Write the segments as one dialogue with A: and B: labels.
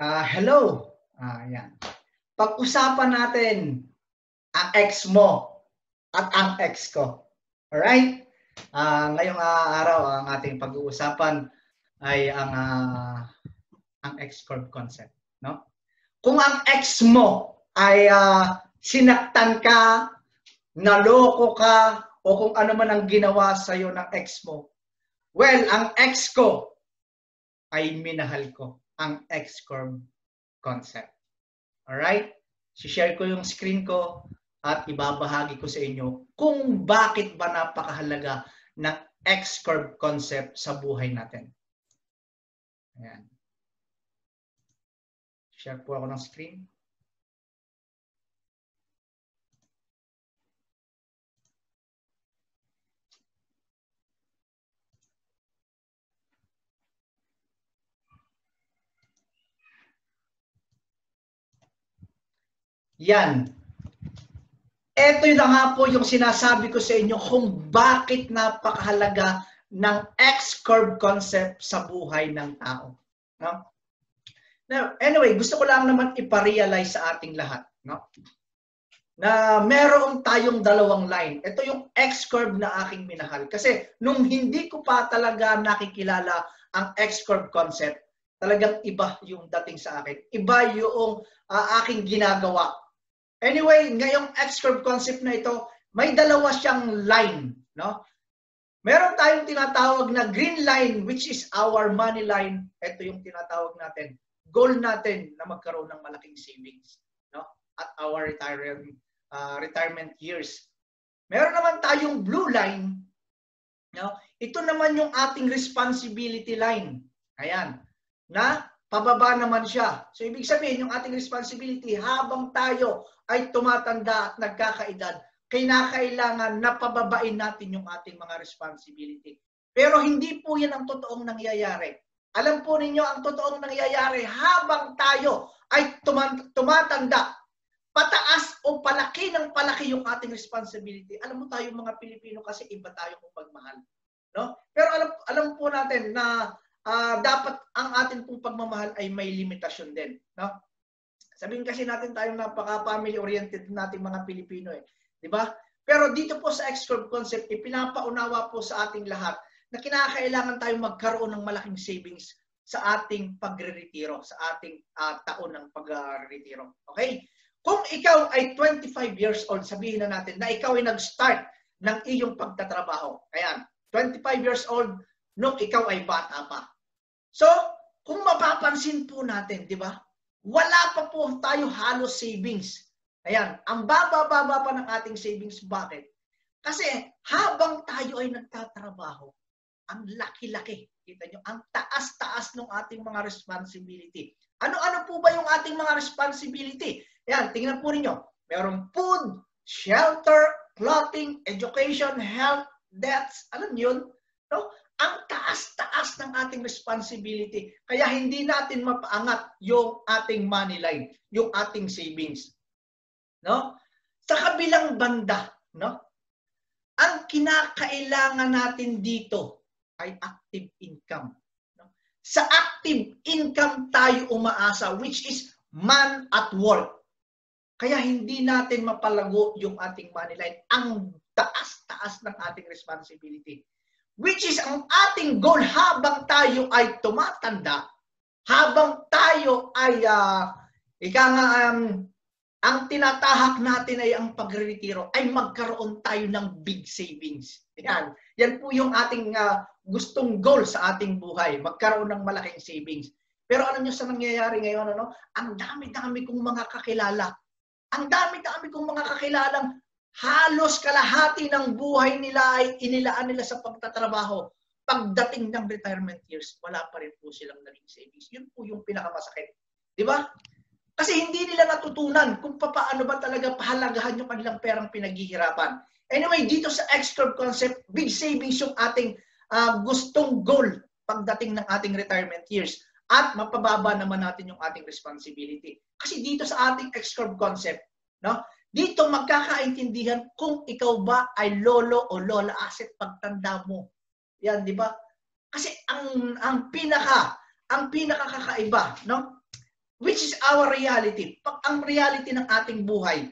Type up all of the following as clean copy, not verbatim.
A: Hello. Yan. Pag-usapan natin ang ex mo at ang ex ko. Alright? Ngayong araw, ang ating pag-uusapan ay ang X-curve concept. No? Kung ang ex mo ay sinaktan ka, naloko ka, o kung ano man ang ginawa sa'yo ng ex mo, well, ang ex ko ay minahal ko. Ang X-curve concept. Alright? Si-share ko yung screen ko at ibabahagi ko sa inyo kung bakit ba napakahalaga ng X-curve concept sa buhay natin. Ayan. Share po ako ng screen. Yan. Ito na nga po yung sinasabi ko sa inyo kung bakit napakahalaga ng X-curve concept sa buhay ng tao. No? Now, anyway, gusto ko lang naman iparealize sa ating lahat. No? Na meron tayong dalawang line. Ito yung X-curve na aking minahal. Kasi nung hindi ko pa talaga nakikilala ang X-curve concept, talagang iba yung dating sa akin. Iba yung aking ginagawa. Anyway, ngayong X-curve concept na ito, may dalawa siyang line. No? Meron tayong tinatawag na green line, which is our money line. Ito yung tinatawag natin. Goal natin na magkaroon ng malaking savings, no? At our retirement years. Meron naman tayong blue line. No? Ito naman yung ating responsibility line. Ayan. Na pababa naman siya. So, ibig sabihin, yung ating responsibility, habang tayo ay tumatanda at nagkakaedad, kinakailangan na pababain natin yung ating mga responsibility. Pero hindi po yan ang totoong nangyayari. Alam po ninyo, ang totoong nangyayari, habang tayo ay tumatanda, pataas o palaki ng palaki yung ating responsibility. Alam mo tayo mga Pilipino kasi iba tayo kung magmahal. No? Pero alam po natin na dapat ang atin pong pagmamahal ay may limitasyon din. No? Sabihin kasi natin tayong napaka-family oriented nating mga Pilipino. Di ba? Pero dito po sa X-curve concept, pinapaunawa po sa ating lahat na kinakailangan tayong magkaroon ng malaking savings sa ating pagre-retiro, sa ating taon ng pagre-retiro. Okay? Kung ikaw ay 25 years old, sabihin na natin na ikaw ay nag-start ng iyong pagtatrabaho. Ayan, 25 years old nung ikaw ay bata pa. So, kung mapapansin po natin, di ba? Wala pa po tayo halos savings. Ayan, ang baba-baba pa ng ating savings. Bakit? Kasi habang tayo ay nagtatrabaho, ang laki-laki. Kita nyo, ang taas-taas ng ating mga responsibility. Ano-ano po ba yung ating mga responsibility? Ayan, tingnan po ninyo. Merong food, shelter, clothing, education, health, debts. Alam yun? No? Ang taas-taas ng ating responsibility. Kaya hindi natin mapaangat yung ating money line, yung ating savings. No? Sa kabilang banda, no? Ang kinakailangan natin dito ay active income. No? Sa active income tayo umaasa, which is man at work. Kaya hindi natin mapalago yung ating money line. Ang taas-taas ng ating responsibility. Which is ang ating goal habang tayo ay tumatanda, habang tayo ay ang tinatahak natin ay ang pagre-retiro, ay magkaroon tayo ng big savings. Yan. Yan po yung ating gustong goal sa ating buhay, magkaroon ng malaking savings. Pero alam niyo sa nangyayari ngayon, ano? Ang dami-dami kong mga kakilala. Ang dami-dami kong mga kakilalang halos kalahati ng buhay nila ay inilaan nila sa pagtatrabaho. Pagdating ng retirement years, wala pa rin po silang naging savings. Yun po yung pinakamasakit. Di ba? Kasi hindi nila natutunan kung paano ba talaga pahalagahan yung kanilang perang pinaghihirapan. Anyway, dito sa X-curve concept, big savings yung ating gustong goal pagdating ng ating retirement years. At mapababa naman natin yung ating responsibility. Kasi dito sa ating X-curve concept, no? Dito magkakaintindihan kung ikaw ba ay lolo o lola asset pagtanda mo. Yan, di ba? Kasi ang pinakakaiba, no? which is our reality. Ang reality ng ating buhay,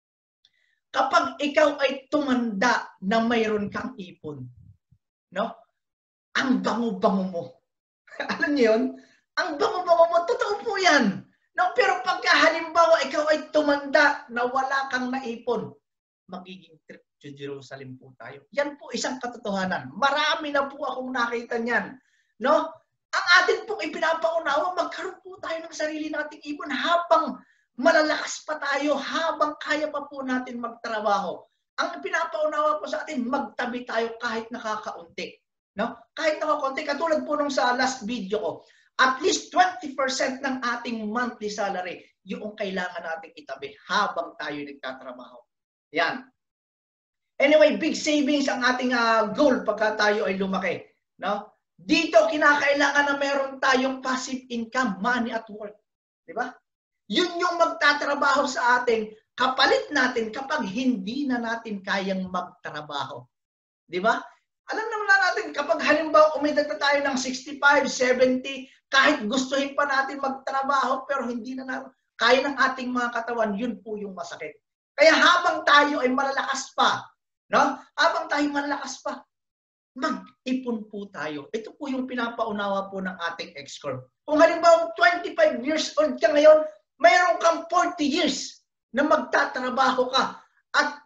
A: kapag ikaw ay tumanda na mayroon kang ipon, no? Ang bango-bango mo. Alam niyo yun? Ang bango-bango mo, totoo po yan. No? Pero pagka halimbawa ikaw ay tumanda na wala kang naipon, magiging trip to Jerusalem po tayo. Yan po isang katotohanan. Marami na po akong nakita niyan. No? Ang atin pong ipinapaunawa, magkaroon po tayo ng sarili nating ipon habang malalakas pa tayo, habang kaya pa po natin magtrabaho. Ang pinapaunawa po sa atin, magtabi tayo kahit nakakaunti. No? Kahit nakakaunti, katulad po nung sa last video ko, at least 20% ng ating monthly salary, yung kailangan nating itabi habang tayo nagtatrabaho. Yan. Anyway, big savings ang ating goal pagka tayo ay lumaki. No? Dito, kinakailangan na meron tayong passive income, money at work. Di ba? Yun yung magtatrabaho sa atin, kapalit natin kapag hindi na natin kayang magtrabaho. Di ba? Alam naman natin, kapag halimbawa umidad na tayo ng 65, 70, kahit gustuhin pa natin magtrabaho, pero hindi na kaya ng ating mga katawan, yun po yung masakit. Kaya habang tayo ay malalakas pa, no? Habang tayo malalakas pa, mag-ipon po tayo. Ito po yung pinapaunawa po ng ating X-Corp. Kung halimbawa 25 years old ka ngayon, mayroon kang 40 years na magtatrabaho ka at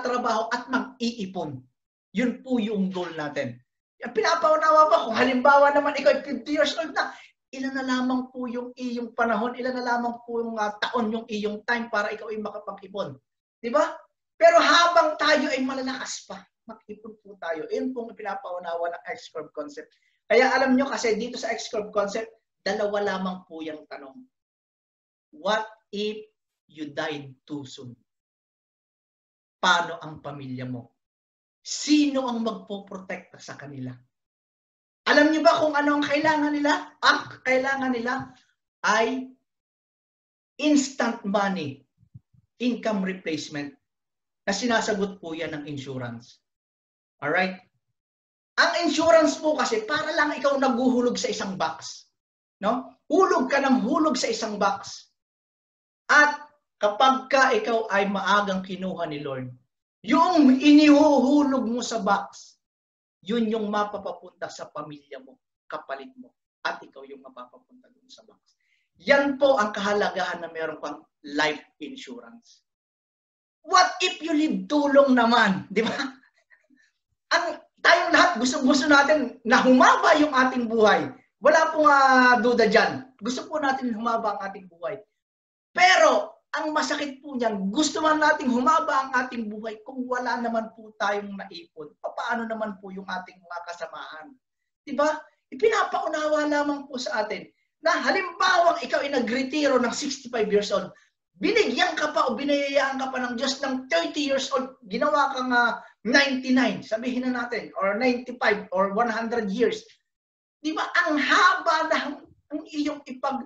A: mag-iipon. Yun po yung goal natin. Pinapaunawa pa kung halimbawa naman ikaw ay 50 years old na, ilan na lamang po yung iyong panahon, ilan na lamang po yung taon yung iyong time para ikaw ay makapag-ipon. Di ba? Pero habang tayo ay malalakas pa, mag-ipon po tayo. Yun pong pinapaunawa ng X-Corp concept. Kaya alam nyo kasi dito sa X-Corp concept, dalawa lamang po yung tanong. What if you died too soon? Paano ang pamilya mo? Sino ang magpoprotekta sa kanila? Alam niyo ba kung ano ang kailangan nila? Ang kailangan nila ay instant money, income replacement, na sinasagot po yan ng insurance. Alright? Ang insurance po kasi para lang ikaw naguhulog sa isang box. No? Hulog ka ng hulog sa isang box. At kapag ka ikaw ay maagang kinuha ni Lord, yung inihuhulog mo sa box, yun yung mapapapunta sa pamilya mo, kapalit mo, at ikaw yung mapapapunta dun sa box. Yan po ang kahalagahan na meron kang life insurance. What if you live too long naman? Di ba? Tayong lahat, gusto natin na humaba yung ating buhay. Wala pong duda dyan. Gusto po natin humaba ang ating buhay. Pero, ang masakit po niyan, gusto man nating humaba ang ating buhay kung wala naman po tayong naipon. Paano naman po yung ating mga kasamahan? Diba? Ipinapaunawa lamang po sa atin na halimbawa ikaw ay nagretiro ng 65 years old, binigyan ka pa o binayayaan ka pa ng Diyos ng 30 years old, ginawa kang 99, sabihin na natin, or 95 or 100 years. Diba? Ang haba ng iyong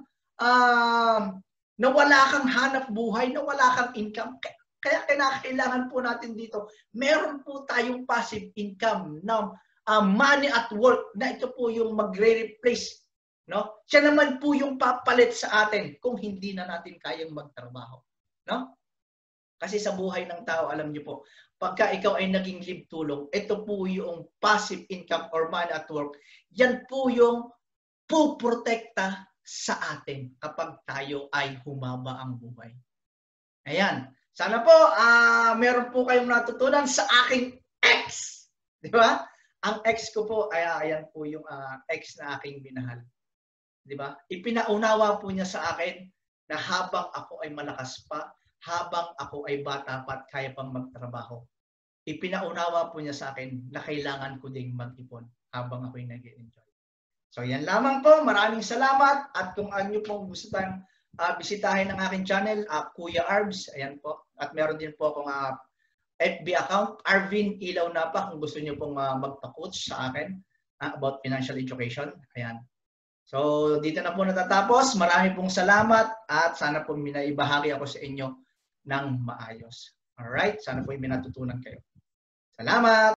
A: na wala kang hanap buhay, na wala kang income. Kaya kailangan po natin dito, meron po tayong passive income na money at work, na ito po yung magre-replace. No? Siya naman po yung papalit sa atin kung hindi na natin kayang magtrabaho. No? Kasi sa buhay ng tao, alam niyo po, pagka ikaw ay naging libtulong, ito po yung passive income or money at work. Yan po yung puprotekta sa atin kapag tayo ay humaba ang buhay. Ayan. Sana po meron po kayong natutunan sa aking ex. Di ba? Ang ex ko po, ayan po yung ex na aking minahal. Di ba? Ipinaunawa po niya sa akin na habang ako ay malakas pa, habang ako ay bata pa at kaya pang magtrabaho, ipinaunawa po niya sa akin na kailangan ko ding mag-ipon habang ako ay nag-enjoy. So yan lamang po. Maraming salamat. At kung ano pong gusto tayong bisitahin ng aking channel, Kuya Arbs, ayan po. At meron din po akong FB account, Arvin Ilaw na pa, kung gusto niyo pong magpa-coach sa akin about financial education. Ayan. So dito na po natatapos. Marami pong salamat at sana po minaibahagi ako sa inyo ng maayos. Alright? Sana po may natutunan kayo. Salamat!